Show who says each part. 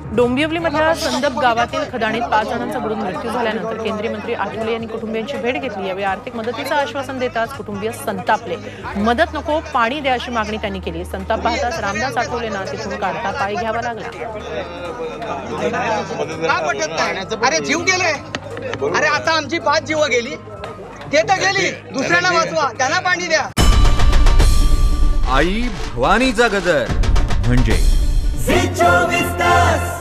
Speaker 1: डोंबिवलीमधल्या संदप गावातील खदाणीत 5 जणांचा बुडून मृत्यू झाल्यानंतर केंद्रीय मंत्री आठवले यांनी कुटुंबियांची भेट घेतली। यावेळी आर्थिक मदतीचं आश्वासन देताच कुटुंबीय संतापले। मदत नको, पाणी द्या अशी मागणी त्यांनी केली। संताप पाहताच रामदास आठवलेंना तिथून काढता पाय घ्यावा लागला।
Speaker 2: अरे जीव गेले, अरे आता आमची 5 जीव गेली, ते तर गेली, दुसऱ्याला वाचवा, त्यांना पाणी द्या।
Speaker 3: आई भवानीचा गजर म्हणजे
Speaker 4: झी 24 तास।